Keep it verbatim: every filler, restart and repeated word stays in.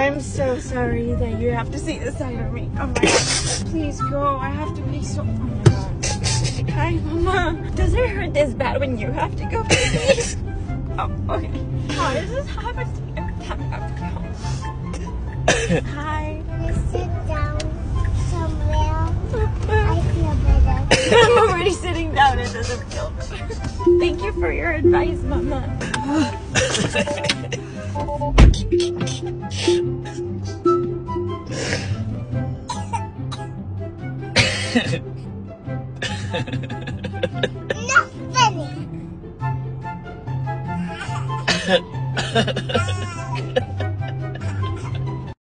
I'm so sorry that you have to see this side of me. Oh my god. Please go. I have to be so... Oh my god. Hi, Mama. Does it hurt this bad when you have to go? Please? Oh, okay. Why does this happen to me every time I have to go? Hi. Can I sit down somewhere? I feel better. I'm already sitting down. It doesn't feel better. Thank you for your advice, Mama. Not funny.